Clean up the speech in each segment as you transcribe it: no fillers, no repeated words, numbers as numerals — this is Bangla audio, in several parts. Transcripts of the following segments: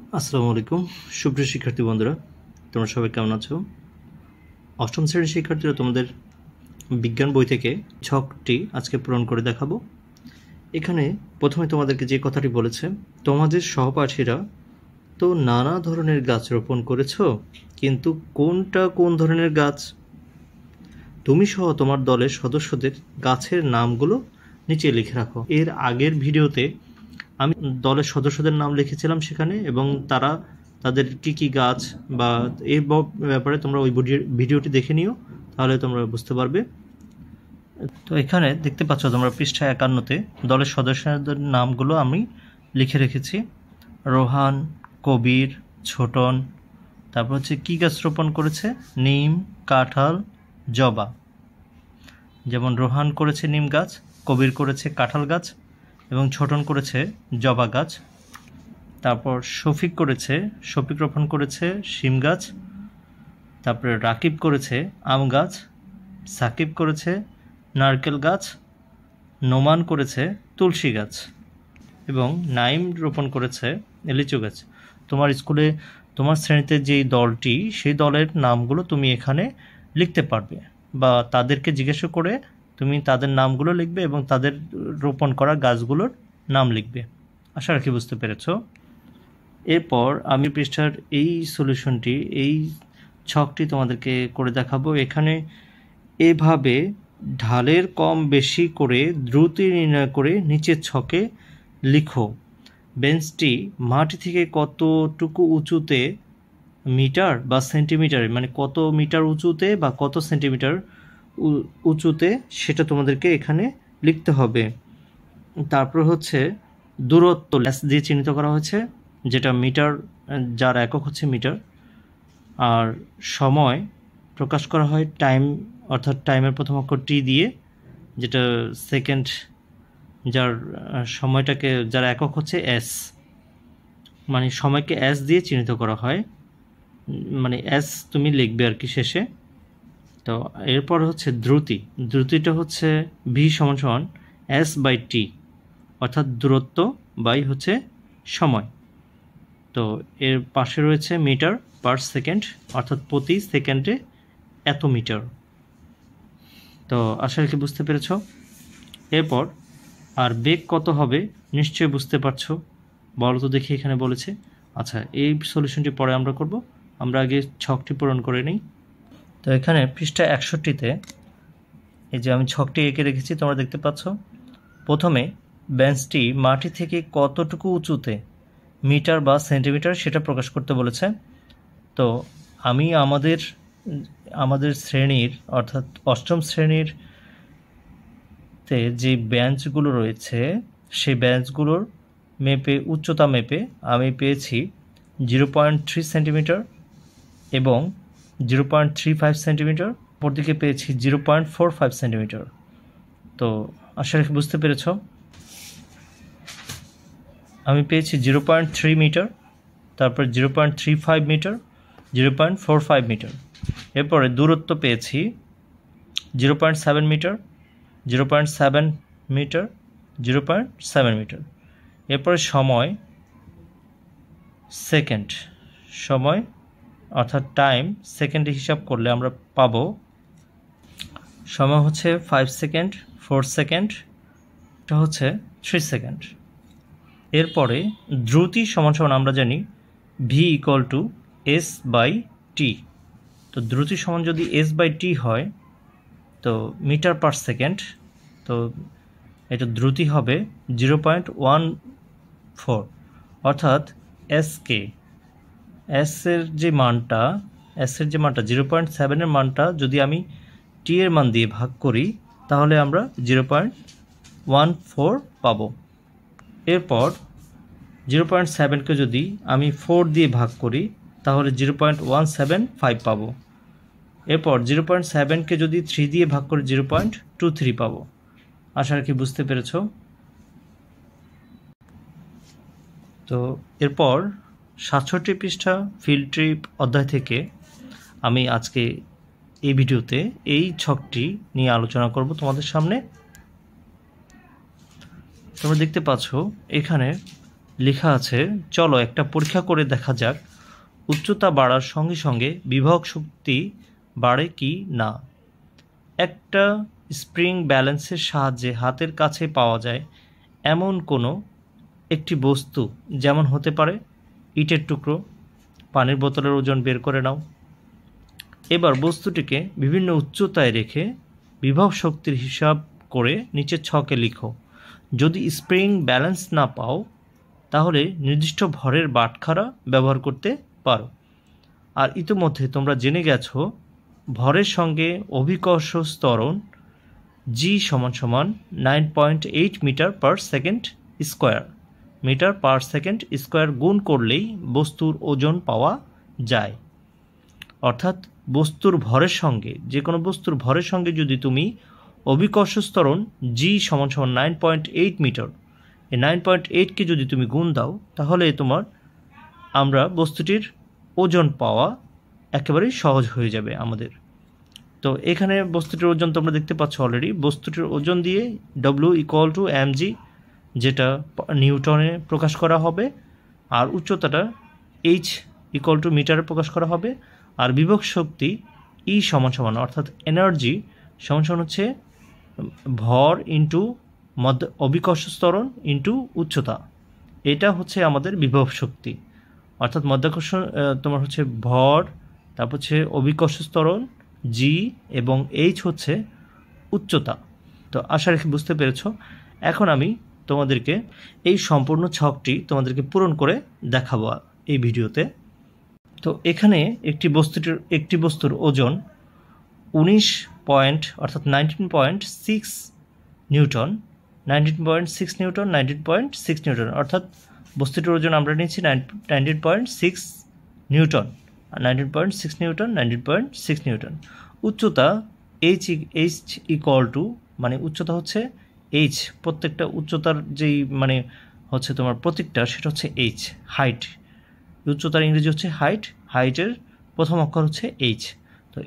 আসসালামু আলাইকুম সুপ্রিয় শিক্ষার্থী বন্ধুরা, তোমরা সবাই কেমন আছো? অষ্টম শ্রেণীর শিক্ষার্থীরা তোমাদের বিজ্ঞান বই থেকে ছকটি আজকে পূরণ করে দেখাবো। এখানে প্রথমে তোমাদেরকে যে কথাটি বলেছে, তোমাদের সহপাঠীরা তো নানা ধরনের গাছ রোপণ করেছো, কিন্তু কোনটা কোন ধরনের গাছ? তুমি সহ তোমার দলের সদস্যদের গাছের নামগুলো নিচে লিখে রাখো। এর আগের ভিডিওতে আমি দলের সদস্যদের নাম লিখেছিলাম সেখানে, এবং তারা তাদের কি কি গাছ বা এই ব্যাপারে তোমরা ওই ভিডিওটি দেখে নিও, তাহলে তোমরা বুঝতে পারবে। তো এখানে দেখতে পাচ্ছ তোমরা পৃষ্ঠা 51-তে দলের সদস্যদের নামগুলো আমি লিখে রেখেছি। রোহান, কবির, ছোটন, তারপর হচ্ছে কী গাছ রোপণ করেছে? নিম, কাঁঠাল, জবা। যেমন রোহান করেছে নিম গাছ, কবির করেছে কাঁঠাল গাছ, এবং ছোটন করেছে জবা গাছ। তারপর শফিক রোপণ করেছে শিম গাছ। তারপরে রাকিব করেছে আম গাছ, সাকিব করেছে নারকেল গাছ, নোমান করেছে তুলসী গাছ, এবং নাইম রোপণ করেছে লিচু গাছ। তোমার স্কুলে তোমার শ্রেণীতে যেই দলটি, সেই দলের নামগুলো তুমি এখানে লিখতে পারবে, বা তাদেরকে জিজ্ঞাসা করে তুমি তাদের নামগুলো লিখবে এবং তাদের রোপণ করা গাছগুলোর নাম লিখবে। আশা রাখি বুঝতে পেরেছ। এরপর আমি পৃষ্ঠার এই সলিউশনটি, এই ছকটি তোমাদেরকে করে দেখাবো। এখানে এভাবে ঢালের কম বেশি করে দ্রুতি নির্ণয় করে নিচের ছকে লিখো। বেঞ্চটি মাটি থেকে কতটুকু উঁচুতে, মিটার বা সেন্টিমিটার, মানে কত মিটার উঁচুতে বা কত সেন্টিমিটার উঁচুতে, সেটা তোমাদেরকে এখানে লিখতে হবে। তারপর হচ্ছে দূরত্ব ল্যাস দিয়ে চিহ্নিত করা হয়েছে, যেটা মিটার, যার একক হচ্ছে মিটার। আর সময় প্রকাশ করা হয় টাইম, অর্থাৎ টাইমের প্রথম অক্ষর টি দিয়ে, যেটা সেকেন্ড, যার সময়টাকে, যার একক হচ্ছে এস, মানে সময়কে এস দিয়ে চিহ্নিত করা হয়, মানে এস তুমি লিখবে আর কি শেষে। তো এরপর হচ্ছে দ্রুতিটা হচ্ছে ভি সমান সমান এস বাই টি, অর্থাৎ দূরত্ব বাই হচ্ছে সময়। তো এর পাশে রয়েছে মিটার পার সেকেন্ড, অর্থাৎ প্রতি সেকেন্ডে এত মিটার। তো আশা রাখি বুঝতে পেরেছ। এরপর আর বেগ কত হবে নিশ্চয়ই বুঝতে পারছো, বলো তো দেখি এখানে বলেছে। আচ্ছা, এই সলিউশনটি পরে আমরা করব, আমরা আগে ছকটি পূরণ করে নিই। তো এখানে পৃষ্ঠা 61-তে এই যে আমি ছকটি এঁকে রেখেছি, তোমরা দেখতে পাচ্ছ। প্রথমে বেঞ্চটি মাটি থেকে কতটুকু উঁচুতে, মিটার বা সেন্টিমিটার, সেটা প্রকাশ করতে বলেছে। তো আমি আমাদের শ্রেণীর, অর্থাৎ অষ্টম শ্রেণীর যে বেঞ্চগুলো রয়েছে, সেই বেঞ্চগুলোর উচ্চতা মেপে আমি পেয়েছি 0.3 সেন্টিমিটার এবং 0.35 সেন্টিমিটার, অপরদিকে পেয়েছি 0.45 সেন্টিমিটার। তো আশা রাখি বুঝতে পেরেছ। আমি পেয়েছি 0.3 মিটার, তারপর 0.35 মিটার, 0.45 মিটার। এরপরে দূরত্ব পেয়েছি 0.7 মিটার, 0.7 মিটার, 0.7 মিটার। এরপরে সময় অর্থাৎ টাইম সেকেন্ডে হিসাব করলে আমরা পাবো সময় হচ্ছে 5 সেকেন্ড, 4 সেকেন্ড, এটা হচ্ছে 3 সেকেন্ড। এরপরে দ্রুতি সমান সমান আমরা জানি V equal to S by T. তো দ্রুতি সমান যদি এস বাই টি হয়, তো মিটার পার সেকেন্ড, তো এটা দ্রুতি হবে 0.14, অর্থাৎ এসের যে মানটা 0.7-এর মানটা যদি আমি টি এর মান দিয়ে ভাগ করি, তাহলে আমরা 0.14 পাবো। এরপর 0.7কে যদি আমি 4 দিয়ে ভাগ করি, তাহলে 0.175 পাবো। এরপর 0.7কে যদি 3 দিয়ে ভাগ করি, 0.23 পাবো। আশা রাখি বুঝতে পেরেছ। তো এরপর 67 পৃষ্ঠা ফিল্ড ট্রিপ অধ্যায় থেকে আমি আজকে এই ভিডিওতে এই ছকটি নিয়ে আলোচনা করব তোমাদের সামনে। তোমরা দেখতে পাচ্ছ এখানে লেখা আছে, চলো একটা পরীক্ষা করে দেখা যাক উচ্চতা বাড়ার সঙ্গে সঙ্গে বিভব শক্তি বাড়ে কি না। একটা স্প্রিং ব্যালেন্সের সাহায্যে হাতের কাছে পাওয়া যায় এমন কোনো একটি বস্তু, যেমন হতে পারে ইটের টুকরো। পানির বোতলের ওজন বের করে নাও। এবার বস্তুটিকে বিভিন্ন উচ্চতায় রেখে বিভব শক্তির হিসাব করে নিচের ছকে লিখো। যদি স্প্রিং ব্যালেন্স না পাও তাহলে নির্দিষ্ট ভরের বাটখারা ব্যবহার করতে পারো। আর ইতিমধ্যে তোমরা জেনে গেছো ভরের সঙ্গে অভিকর্ষ ত্বরণ g = 9.8 metre per second square. Metre per second square গুণ করলেই বস্তুর ওজন পাওয়া যায়। অর্থাৎ বস্তুর ভরের সঙ্গে, যে কোনো বস্তুর ভরের সঙ্গে যদি তুমি অভিকর্ষ ত্বরণ g = 9.8 মিটার, এই 9.8কে যদি তুমি গুণ দাও তাহলে আমরা বস্তুটির ওজন পাওয়া একেবারেই সহজ হয়ে যাবে আমাদের। তো এখানে বস্তুটির ওজন তোমরা দেখতে পাচ্ছ অলরেডি। বস্তুটির ওজন দিয়ে W = mg, যেটা নিউটনে প্রকাশ করা হবে, আর উচ্চতাটা h = মিটারে প্রকাশ করা হবে, আর বিভব শক্তি E = অর্থাৎ এনার্জি = হচ্ছে ভর ইন্টু অভিকর্ষ ত্বরণ ইন্টু উচ্চতা। এটা হচ্ছে আমাদের বিভব শক্তি। অর্থাৎ মধ্যাকর্ষণ তোমার হচ্ছে ভর, তারপর হচ্ছে অভিকর্ষ ত্বরণ g, এবং h হচ্ছে উচ্চতা। তো আশা রাখি বুঝতে পেরেছ। এখন আমি তোমাদেরকে এই সম্পূর্ণ ছকটি তোমাদেরকে পূরণ করে দেখাবো এই ভিডিওতে। তো এখানে একটি বস্তুর ওজন 19 পয়েন্ট অর্থাৎ 19.6 নিউটন, 19.6 নিউটন, 19.6 নিউটন, অর্থাৎ বস্তুটির ওজন আমরা নিয়েছি 19.6 নিউটন, 19.6 নিউটন, 19.6 নিউটন। উচ্চতা h মানে উচ্চতা হচ্ছে h, প্রত্যেকটা উচ্চতার যেই মানে হচ্ছে তোমার প্রতীকটা সেটা হচ্ছে h, হাইট। উচ্চতার ইংরেজি হচ্ছে হাইট, হাইটের প্রথম অক্ষর হচ্ছে h। তো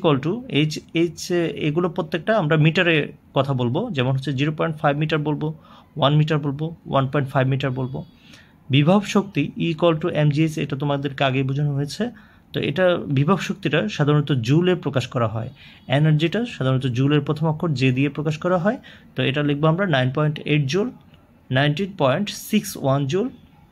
h এগুলো প্রত্যেকটা আমরা মিটারে কথা বলবো, যেমন হচ্ছে 0.5 মিটার বলবো, 1 মিটার বলবো, 1.5 মিটার বলবো। বিভব শক্তি E = mgh, এটা তোমাদেরকে আগেই বোঝানো হয়েছে। তো এটা বিভব শক্তিটা সাধারণত জুলে প্রকাশ করা হয়, এনার্জিটা সাধারণত জুলের প্রথম অক্ষর যে দিয়ে প্রকাশ করা হয়। তো এটা লিখবো আমরা 9.8 জুল, 19.61 জুল,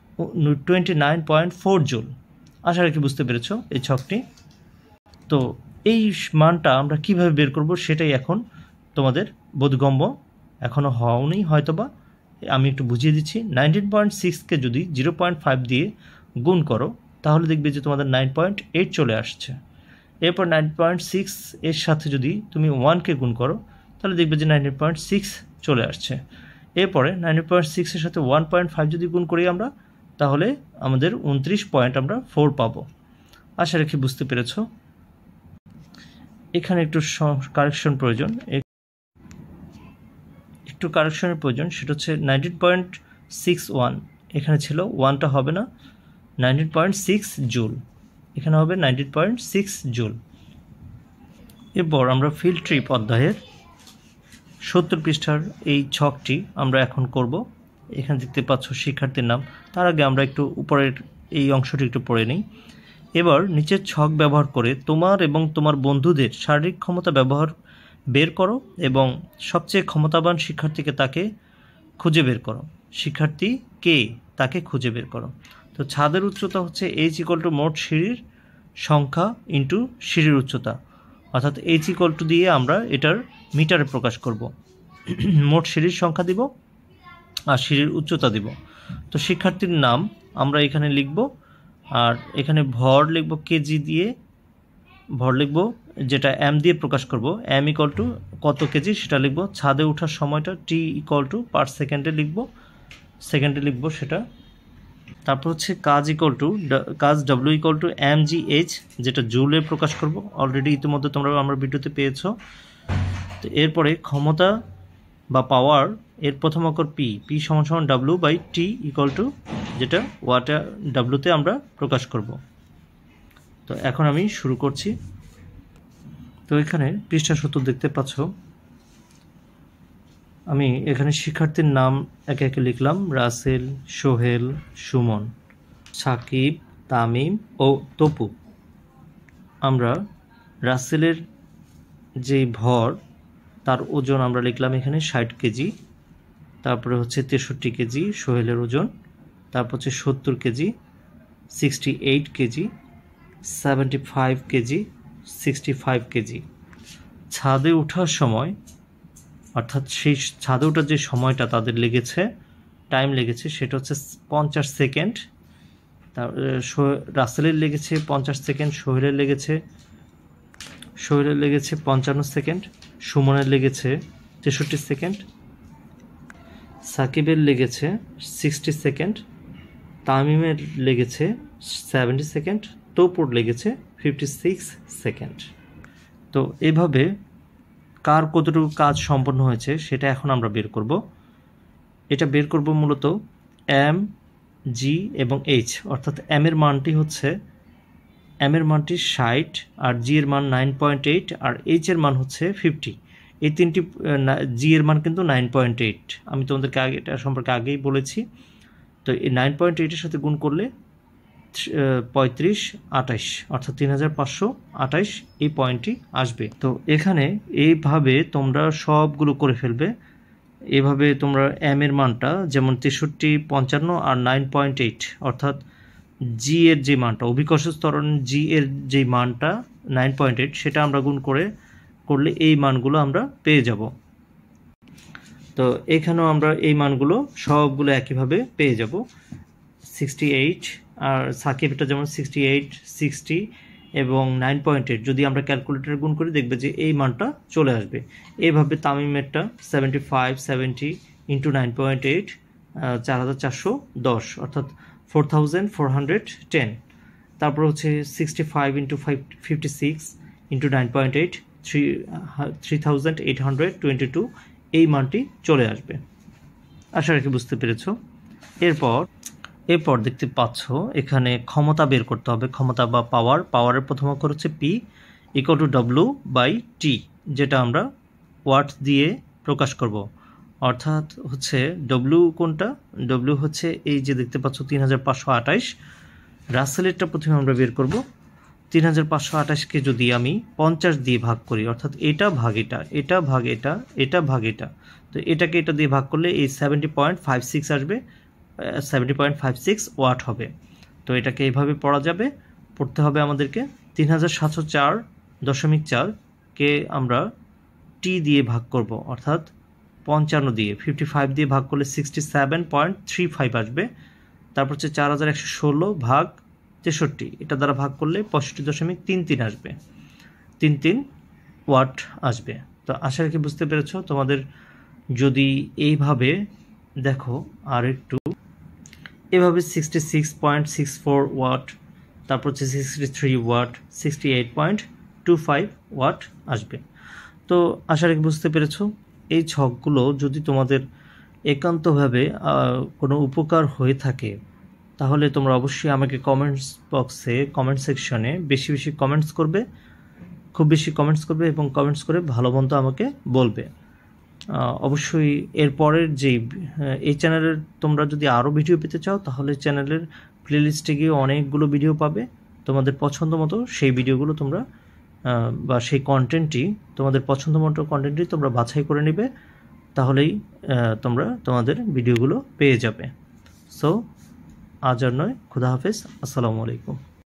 29.4 জুল। আশা রাখি বুঝতে পেরেছো এই ছকটি। তো এই মানটা আমরা কিভাবে বের করব সেটাই এখন তোমাদের বোধগম্য এখনও হওনি হয়তোবা, আমি একটু বুঝিয়ে দিচ্ছি। 19.6কে যদি 0.5 দিয়ে গুণ করো তাহলে দেখবে যে তোমাদের 9.8 চলে আসছে। এরপর 9.6 এর সাথে যদি তুমি 1কে গুণ করো তাহলে দেখবে যে 19.6 চলে আসছে। এরপরে 9.6 এর সাথে 1.5 যদি গুণ করি আমরা তাহলে আমাদের 29.4 পাবো। আশা রাখি বুঝতে পেরেছো। এখানে একটু কারেকশন প্রয়োজন, সেটা হচ্ছে 19.61, এখানে ছিল 1টা হবে না, 19.6 জুল, এখানে হবে 19.6 জুল। এরপর আমরা ফিল্ড ট্রিপ অধ্যায়ের 70 পৃষ্ঠার এই ছকটি আমরা এখন করব। এখানে দেখতে পাচ্ছ শিক্ষার্থীর নাম। তার আগে আমরা একটু উপরের এই অংশটি একটু পড়ে নিই। এবার নিচের ছক ব্যবহার করে তোমার এবং তোমার বন্ধুদের শারীরিক ক্ষমতা বের করো এবং সবচেয়ে ক্ষমতাবান শিক্ষার্থীকে তাকে খুঁজে বের করো। শিক্ষার্থী কে তাকে খুঁজে বের করো। তো ছাদের উচ্চতা হচ্ছে h = মোট সিঁড়ির সংখ্যা ইন্টু সিঁড়ির উচ্চতা, অর্থাৎ h দিয়ে আমরা এটার মিটারে প্রকাশ করব। মোট সিঁড়ির সংখ্যা দিব আর সিঁড়ির উচ্চতা দিব। তো শিক্ষার্থীর নাম আমরা এখানে লিখব, আর এখানে ভর লিখব কেজি দিয়ে, ভর লিখব যেটা m দিয়ে প্রকাশ করব, m = কত কেজি সেটা লিখব। ছাদে ওঠার সময়টা t = পার সেকেন্ডে লিখব সেটা। তারপর হচ্ছে কাজ W = mgh, যেটা জুলে প্রকাশ করব। অলরেডি ইতিমধ্যে আমরা ভিডিওতে পেয়েছো। তো এরপরে ক্ষমতা বা পাওয়ার এর প্রথম অক্ষর p = W/T যেটা ওয়াটার W-তে আমরা প্রকাশ করব। তো এখন আমি শুরু করছি। তো এখানে পৃষ্ঠা 70 দেখতে পাচ্ছ। আমি এখানে শিক্ষার্থীর নাম একে একে লিখলাম: রাসেল, সোহেল, সুমন, সাকিব, তামিম ও তপু। আমরা রাসেলের যে ভর, তার ওজন আমরা লিখলাম এখানে 60 কেজি। তারপরে হচ্ছে 63 কেজি সোহেলের ওজন। তারপর হচ্ছে 70 কেজি, 68 কেজি, 75 কেজি, 65 কেজি। ছাদে ওঠার সময়, অর্থাৎ সেই ছাদে ওঠার যে সময়টা তাদের লেগেছে, টাইম লেগেছে, সেটা হচ্ছে 50 সেকেন্ড। তার রাসেলের লেগেছে 50 সেকেন্ড, সোহেলের লেগেছে 55 সেকেন্ড, সুমনের লেগেছে 63 সেকেন্ড, সাকিবের লেগেছে 60 সেকেন্ড, তামিমের লেগেছে 70 সেকেন্ড, তপুর লেগেছে 56 সেকেন্ড। তো এইভাবে কার কতটুকু কাজ সম্পন্ন হয়েছে সেটা এখন আমরা বের করব। এটা বের করব মূলত এম, জি এবং এইচ, অর্থাৎ এম এর মানটি 60, আর জি এর মান 9.8, আর এইচ এর মান হচ্ছে 50। এই তিনটি, জি এর মান কিন্তু 9.8, আমি তোমাদেরকে আগে এটা সম্পর্কে আগেই বলেছি। তো এই 9.8-এর সাথে গুণ করলে 35, 28, অর্থাৎ 3528 এই পয়েন্টটি আসবে। তো এখানে এইভাবে তোমরা সবগুলো করে ফেলবে। এভাবে তোমরা এম এর মানটা, যেমন 63, 55 আর 9.8, অর্থাৎ জি এর যে মানটা, অভিকর্ষ ত্বরণ জি এর যে মানটা 9.8, সেটা আমরা গুণ করলে এই মানগুলো আমরা পেয়ে যাব। তো এখানেও আমরা এই মানগুলো সবগুলো একইভাবে পেয়ে যাব। 68, আর সাকিবটা যেমন 68, 60 এবং 9.8, যদি আমরা ক্যালকুলেটরে গুণ করি দেখবে যে এই মানটা চলে আসবে। এইভাবে তামিমেরটা 75, 70 ইন্টু 9.8, 4410, অর্থাৎ 4410। তারপর হচ্ছে 65 ইন্টু 56 ইন্টু 9.8, 3822, এই মানটি চলে আসবে। আশা রাখি বুঝতে পেরেছ। এরপর দেখতে পাচ্ছ এখানে ক্ষমতা বের করতে হবে। ক্ষমতা বা পাওয়ারের প্রথম অক্ষর হচ্ছে P, equal to W by T, যেটা আমরা ওয়াট দিয়ে প্রকাশ করব। অর্থাৎ হচ্ছে ডব্লিউ কোনটা? ডব্লিউ হচ্ছে এই যে দেখতে পাচ্ছ 3528। রাসেলেরটা প্রথমে আমরা বের করব। 3528কে যদি আমি 50 দিয়ে ভাগ করি, অর্থাৎ এটা ভাগ এটা, এটা ভাগ এটা, এটা ভাগ এটা, তো এটাকে এটা দিয়ে ভাগ করলে এই 70.56 আসবে, 70.56 ওয়াট হবে। তো এটাকে এইভাবে পড়তে হবে আমাদেরকে। 3704.4কে আমরা টি দিয়ে ভাগ করব, অর্থাৎ 55 দিয়ে, 55 দিয়ে ভাগ করলে 67.35 আসবে। তারপর হচ্ছে 4116 ভাগ 63, এটা দ্বারা ভাগ করলে 65.33 আসবে, 33 ওয়াট আসবে। তো আশা রাখি বুঝতে পেরেছ। তোমাদের যদি এইভাবে দেখো আর একটু, এভাবে 66.64 ওয়াট, তারপর হচ্ছে 63 ওয়াট, 68.25 ওয়াট আসবে। তো আশা রাখি বুঝতে পেরেছ। এই ছকগুলো যদি তোমাদের একান্তভাবে কোনো উপকার হয়ে থাকে, তাহলে তোমরা অবশ্যই আমাকে কমেন্ট সেকশনে বেশি বেশি কমেন্টস করবে, খুব বেশি কমেন্টস করবে, এবং কমেন্টস করে ভালো মন্দ আমাকে বলবে। অবশ্যই এরপরের এই চ্যানেলের তোমরা যদি আরও ভিডিও পেতে চাও, তাহলে চ্যানেলের প্লেলিস্টে গিয়ে অনেকগুলো ভিডিও পাবে। তোমাদের পছন্দ মতো সেই ভিডিওগুলো তোমরা বা সেই কন্টেন্টটি, তোমাদের পছন্দ মতো কন্টেন্টটি তোমরা বাছাই করে নেবে, তাহলেই তোমরা তোমাদের ভিডিওগুলো পেয়ে যাবে। সো আজ আর নয়, খুদা হাফেজ, আসসালামু আলাইকুম।